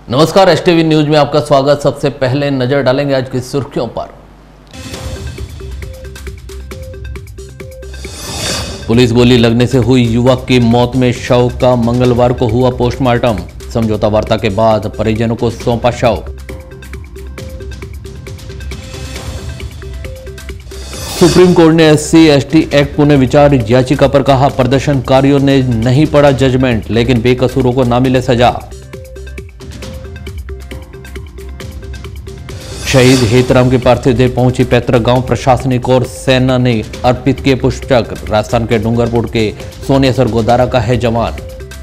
नमस्कार, STV news में आपका स्वागत। सबसे पहले नजर डालेंगे आज की सुर्खियों पर। पुलिस गोली लगने से हुई युवक की मौत में शव का मंगलवार को हुआ पोस्टमार्टम। समझौता वार्ता के बाद परिजनों को सौंपा शव। सुप्रीम कोर्ट ने SC/ST एक्ट पुनर्विचार याचिका पर कहा, प्रदर्शनकारियों ने नहीं पढ़ा जजमेंट, लेकिन बेकसूरों को ना मिले सजा। शहीद हेतराम के पार्थिव देह पहुंची पैतृक गांव। प्रशासनिक और सेना ने अर्पित किए पुष्पचक्र। राजस्थान के डूंगरपुर के सोनेसर गोदारा का है जवान।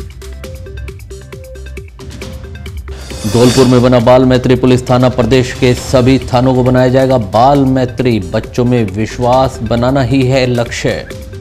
धौलपुर में बना बाल मैत्री पुलिस थाना। प्रदेश के सभी थानों को बनाया जाएगा बाल मैत्री। बच्चों में विश्वास बनाना ही है लक्ष्य।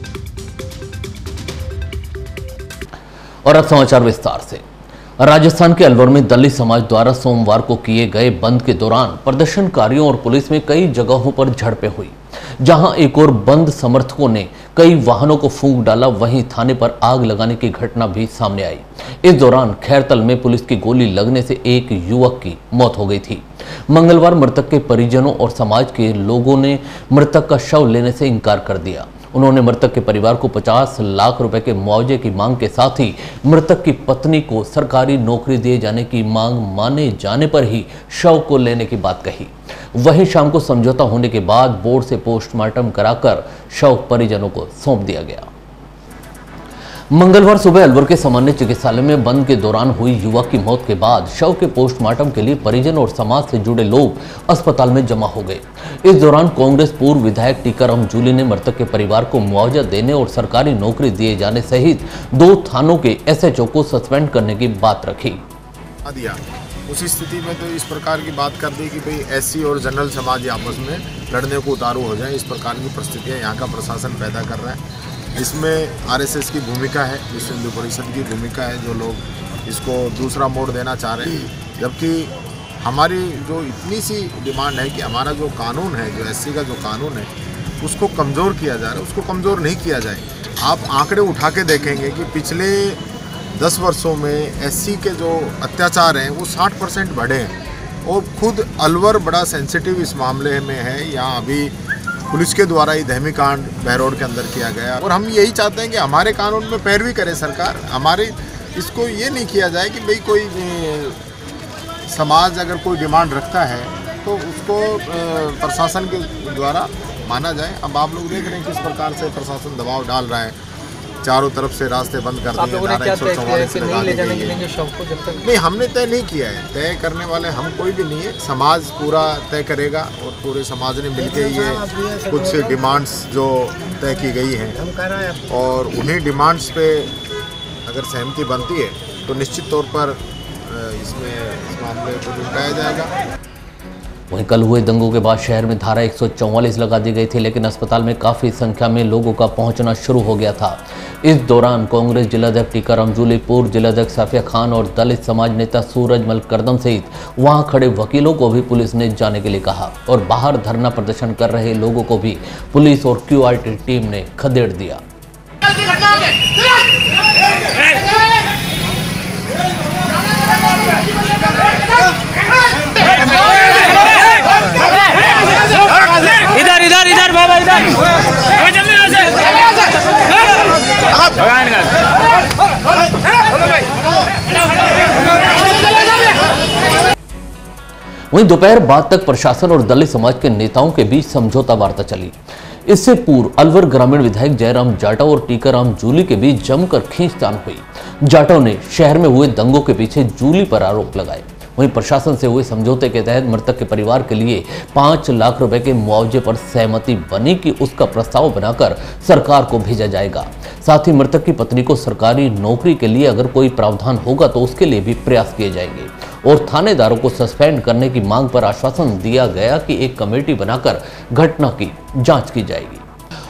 और अब समाचार विस्तार से। राजस्थान के अलवर में दलित समाज द्वारा सोमवार को किए गए बंद के दौरान प्रदर्शनकारियों और पुलिस में कई जगहों पर झड़पें हुई। जहां एक और बंद समर्थकों ने कई वाहनों को फूंक डाला, वहीं थाने पर आग लगाने की घटना भी सामने आई। इस दौरान खैरतल में पुलिस की गोली लगने से एक युवक की मौत हो गई थी। मंगलवार मृतक के परिजनों और समाज के लोगों ने मृतक का शव लेने से इनकार कर दिया। उन्होंने मृतक के परिवार को 50 लाख रुपए के मुआवजे की मांग के साथ ही मृतक की पत्नी को सरकारी नौकरी दिए जाने की मांग माने जाने पर ही शव को लेने की बात कही। वहीं शाम को समझौता होने के बाद बोर्ड से पोस्टमार्टम कराकर शव परिजनों को सौंप दिया गया। मंगलवार सुबह अलवर के सामान्य चिकित्सालय में बंद के दौरान हुई युवक की मौत के बाद शव के पोस्टमार्टम के लिए परिजन और समाज से जुड़े लोग अस्पताल में जमा हो गए। इस दौरान कांग्रेस पूर्व विधायक टीकाराम जूली ने मृतक के परिवार को मुआवजा देने और सरकारी नौकरी दिए जाने सहित 2 थानों के SHO को सस्पेंड करने की बात रखी। उसी स्थिति में तो इस प्रकार की बात कर दी कि भाई SC और जनरल समाज आपस में लड़ने को उतारू हो जाए। इस प्रकार की परिस्थितियाँ यहाँ का प्रशासन पैदा कर रहा है। इसमें RSS की भूमिका है, विश्व हिंदू परिषद की भूमिका है, जो लोग इसको दूसरा मोड़ देना चाह रहे हैं। जबकि हमारी जो इतनी सी डिमांड है कि हमारा जो कानून है, जो SC का जो कानून है, उसको कमज़ोर किया जा रहा है, उसको कमज़ोर नहीं किया जाए। आप आंकड़े उठा के देखेंगे कि पिछले 10 वर्षों में SC के जो अत्याचार हैं वो 60% बढ़े हैं। और खुद अलवर बड़ा सेंसिटिव इस मामले में है। यहाँ अभी पुलिस के द्वारा ही धहमी कांड बहरोड के अंदर किया गया और हम यही चाहते हैं कि हमारे कानून में पैरवी करे सरकार। हमारे इसको ये नहीं किया जाए कि भाई कोई समाज अगर कोई डिमांड रखता है तो उसको प्रशासन के द्वारा माना जाए। अब आप लोग देख रहे हैं किस प्रकार से प्रशासन दबाव डाल रहा है, चारों तरफ से रास्ते बंद कर दिए। नहीं, हमने तय नहीं किया है। तय करने वाले हम कोई भी नहीं है, समाज पूरा तय करेगा और पूरे समाज ने मिलकर ये कुछ डिमांड्स जो तय की गई हैं और उन्हीं डिमांड्स पे अगर सहमति बनती है तो निश्चित तौर पर इसमें इस मामले को निपटाया जाएगा। वहीं कल हुए दंगों के बाद शहर में धारा 144 लगा दी गई थी, लेकिन अस्पताल में काफी संख्या में लोगों का पहुंचना शुरू हो गया था। इस दौरान कांग्रेस जिलाध्यक्ष टीकाराम जूली, पूर्व जिलाध्यक्ष साफिया खान और दलित समाज नेता सूरजमल करदम सहित वहां खड़े वकीलों को भी पुलिस ने जाने के लिए कहा और बाहर धरना प्रदर्शन कर रहे लोगों को भी पुलिस और QRT टीम ने खदेड़ दिया। इधर बाबा इधर वहीं दोपहर बाद तक प्रशासन और दलित समाज के नेताओं के बीच समझौता वार्ता चली। इससे पूर्व अलवर ग्रामीण विधायक जयराम जाटव और टीकाराम जूली के बीच जमकर खींचतान हुई। जाटव ने शहर में हुए दंगों के पीछे जूली पर आरोप लगाए। वहीं प्रशासन से हुए समझौते के तहत मृतक के परिवार के लिए 5 लाख रुपए के मुआवजे पर सहमति बनी कि उसका प्रस्ताव बनाकर सरकार को भेजा जाएगा। साथ ही मृतक की पत्नी को सरकारी नौकरी के लिए अगर कोई प्रावधान होगा तो उसके लिए भी प्रयास किए जाएंगे और थानेदारों को सस्पेंड करने की मांग पर आश्वासन दिया गया कि एक कमेटी बनाकर घटना की जांच की जाएगी।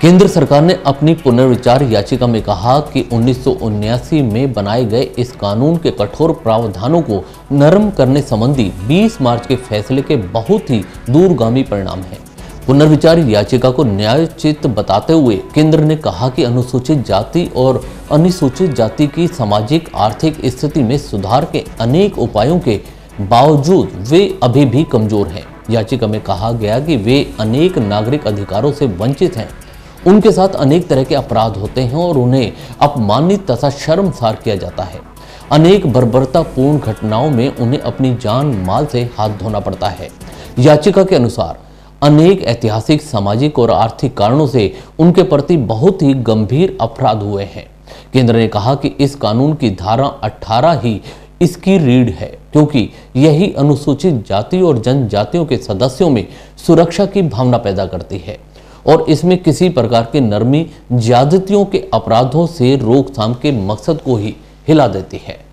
केंद्र सरकार ने अपनी पुनर्विचार याचिका में कहा कि 1979 में बनाए गए इस कानून के कठोर प्रावधानों को नरम करने संबंधी 20 मार्च के फैसले के बहुत ही दूरगामी परिणाम हैं। पुनर्विचार याचिका को न्यायोचित बताते हुए केंद्र ने कहा कि अनुसूचित जाति और अनुसूचित जाति की सामाजिक आर्थिक स्थिति में सुधार के अनेक उपायों के बावजूद वे अभी भी कमजोर हैं। याचिका में कहा गया कि वे अनेक नागरिक अधिकारों से वंचित हैं, उनके साथ अनेक तरह के अपराध होते हैं और उन्हें अपमानित तथा शर्मसार किया जाता है। अनेक बर्बरतापूर्ण घटनाओं में उन्हें अपनी जान माल से हाथ धोना पड़ता है। याचिका के अनुसार अनेक ऐतिहासिक, सामाजिक और आर्थिक कारणों से उनके प्रति बहुत ही गंभीर अपराध हुए हैं। केंद्र ने कहा कि इस कानून की धारा 18 ही इसकी रीढ़ है, क्योंकि यही अनुसूचित जाति और जनजातियों के सदस्यों में सुरक्षा की भावना पैदा करती है और इसमें किसी प्रकार के नरमी ज्यादतियों के अपराधों से रोकथाम के मकसद को ही हिला देती है।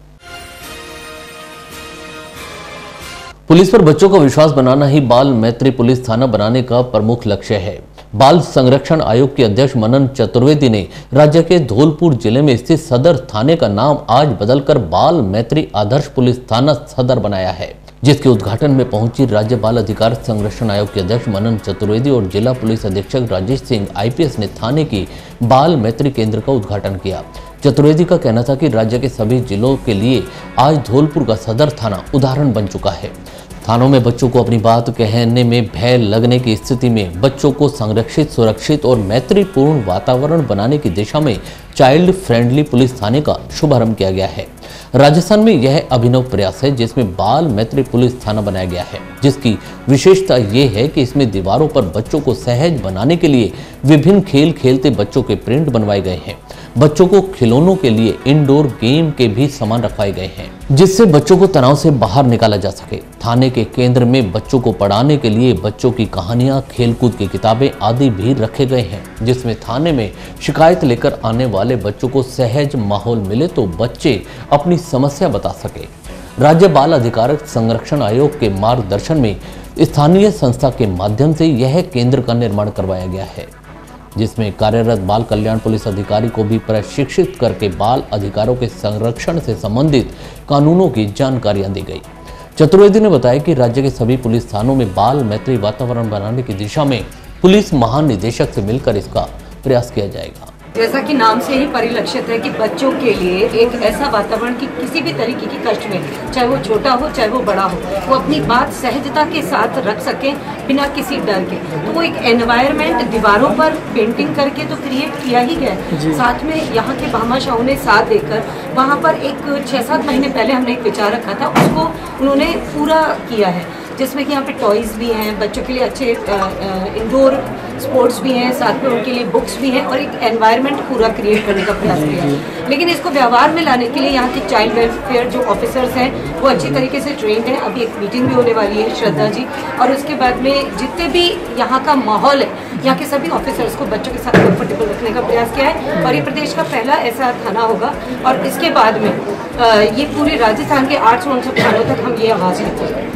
पुलिस पर बच्चों का विश्वास बनाना ही बाल मैत्री पुलिस थाना बनाने का प्रमुख लक्ष्य है। बाल संरक्षण आयोग के अध्यक्ष मनन चतुर्वेदी ने राज्य के धौलपुर जिले में स्थित सदर थाने का नाम आज बदलकर बाल मैत्री आदर्श पुलिस थाना सदर बनाया है, जिसके उद्घाटन में पहुंची राज्य बाल अधिकार संरक्षण आयोग के अध्यक्ष मनन चतुर्वेदी और जिला पुलिस अधीक्षक राजेश सिंह IPS ने थाने की बाल मैत्री केंद्र का उद्घाटन किया। चतुर्वेदी का कहना था कि राज्य के सभी जिलों के लिए आज धौलपुर का सदर थाना उदाहरण बन चुका है। थानों में बच्चों को अपनी बात कहने में भय लगने की स्थिति में बच्चों को संरक्षित, सुरक्षित और मैत्रीपूर्ण वातावरण बनाने की दिशा में चाइल्ड फ्रेंडली पुलिस थाने का शुभारंभ किया गया है। राजस्थान में यह अभिनव प्रयास है जिसमें बाल मैत्री पुलिस थाना बनाया गया है, जिसकी विशेषता यह है कि इसमें दीवारों पर बच्चों को सहज बनाने के लिए विभिन्न खेल खेलते बच्चों के प्रिंट बनवाए गए हैं। बच्चों को खिलौनों के लिए इंडोर गेम के भी सामान रखवाए गए हैं, जिससे बच्चों को तनाव से बाहर निकाला जा सके। थाने के केंद्र में बच्चों को पढ़ाने के लिए बच्चों की कहानियां, खेलकूद की किताबें आदि भी रखे गए हैं, जिसमें थाने में शिकायत लेकर आने वाले बच्चों को सहज माहौल मिले तो बच्चे अपनी समस्या बता सके। राज्य बाल अधिकार संरक्षण आयोग के मार्गदर्शन में स्थानीय संस्था के माध्यम से यह केंद्र का निर्माण करवाया गया है, जिसमें कार्यरत बाल कल्याण पुलिस अधिकारी को भी प्रशिक्षित करके बाल अधिकारों के संरक्षण से संबंधित कानूनों की जानकारियां दी गई। चतुर्वेदी ने बताया कि राज्य के सभी पुलिस थानों में बाल मैत्री वातावरण बनाने की दिशा में पुलिस महानिदेशक से मिलकर इसका प्रयास किया जाएगा। जैसा कि नाम से ही परिलक्षित है कि बच्चों के लिए एक ऐसा वातावरण कि किसी भी तरीके की कष्ट में, चाहे वो छोटा हो चाहे वो बड़ा हो, वो अपनी बात सहजता के साथ रख सकें बिना किसी डर के। तो वो एक एनवायरनमेंट दीवारों पर पेंटिंग करके तो क्रिएट किया ही गया। साथ में यहाँ के भामाशाहों ने साथ देकर वहाँ पर एक 6-7 महीने पहले हमने एक विचार रखा था, उसको उन्होंने पूरा किया है, जिसमें कि यहाँ पे टॉयज़ भी हैं, बच्चों के लिए अच्छे इंडोर स्पोर्ट्स भी हैं, साथ में उनके लिए बुक्स भी हैं और एक एनवायरनमेंट पूरा क्रिएट करने का प्रयास किया है। लेकिन इसको व्यवहार में लाने के लिए यहाँ के चाइल्ड वेलफेयर जो ऑफिसर्स हैं वो अच्छी तरीके से ट्रेंड हैं। अभी एक मीटिंग भी होने वाली है श्रद्धा जी, और उसके बाद में जितने भी यहाँ का माहौल है, यहाँ के सभी ऑफिसर्स को बच्चों के साथ कंफर्टेबल रखने का प्रयास किया है और ये प्रदेश का पहला ऐसा थाना होगा। और इसके बाद में ये पूरे राजस्थान के 800 थानों तक हम ये आवाज़ लेते हैं।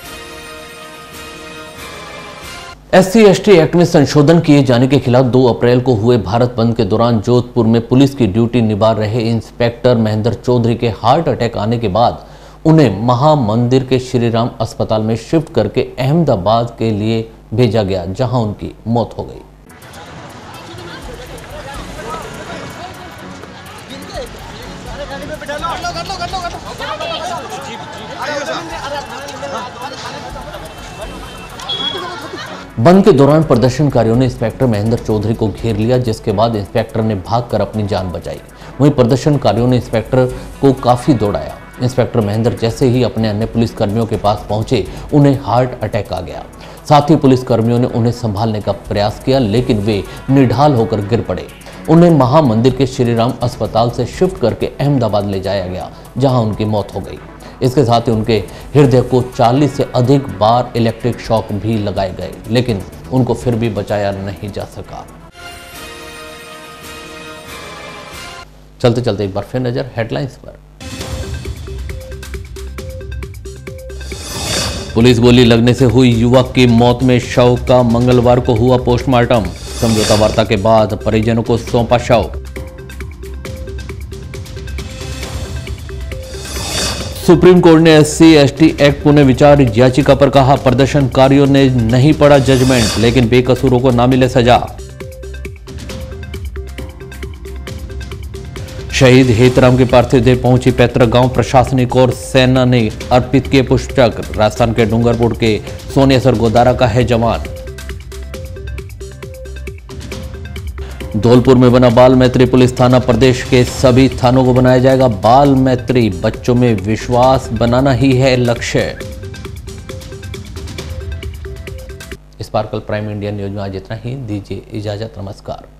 SC/ST एक्ट में संशोधन किए जाने के खिलाफ 2 अप्रैल को हुए भारत बंद के दौरान जोधपुर में पुलिस की ड्यूटी निभा रहे इंस्पेक्टर महेंद्र चौधरी के हार्ट अटैक आने के बाद उन्हें महामंदिर के श्रीराम अस्पताल में शिफ्ट करके अहमदाबाद के लिए भेजा गया, जहां उनकी मौत हो गई। बंद के दौरान प्रदर्शनकारियों ने इंस्पेक्टर महेंद्र चौधरी को घेर लिया, जिसके बाद इंस्पेक्टर ने भागकर अपनी जान बचाई। वहीं प्रदर्शनकारियों ने इंस्पेक्टर को काफी दौड़ाया। इंस्पेक्टर महेंद्र जैसे ही अपने अन्य पुलिसकर्मियों के पास पहुंचे, उन्हें हार्ट अटैक आ गया। साथ ही पुलिसकर्मियों ने उन्हें संभालने का प्रयास किया, लेकिन वे निढाल होकर गिर पड़े। उन्हें महामंदिर के श्रीराम अस्पताल से शिफ्ट करके अहमदाबाद ले जाया गया, जहां उनकी मौत हो गई। इसके साथ ही उनके हृदय को 40 से अधिक बार इलेक्ट्रिक शॉक भी लगाए गए, लेकिन उनको फिर भी बचाया नहीं जा सका। चलते चलते एक बार फिर नजर हेडलाइंस पर। पुलिस गोली लगने से हुई युवक की मौत में शव का मंगलवार को हुआ पोस्टमार्टम। समझौता वार्ता के बाद परिजनों को सौंपा शव। सुप्रीम कोर्ट ने SC/ST एक्ट पुनर्विचार याचिका पर कहा, प्रदर्शनकारियों ने नहीं पढ़ा जजमेंट, लेकिन बेकसूरों को ना मिले सजा। शहीद हेतराम के पार्थिव देह पहुंची पैतृक गांव, प्रशासनिक और सेना ने अर्पित किए पुष्पचक्र। राजस्थान के डूंगरपुर के सोनेसर गोदारा का है जवान। धौलपुर में बना बाल मैत्री पुलिस थाना, प्रदेश के सभी थानों को बनाया जाएगा बाल मैत्री। बच्चों में विश्वास बनाना ही है लक्ष्य। स्पार्कल प्राइम इंडिया न्यूज में आज इतना ही। दीजिए इजाजत, नमस्कार।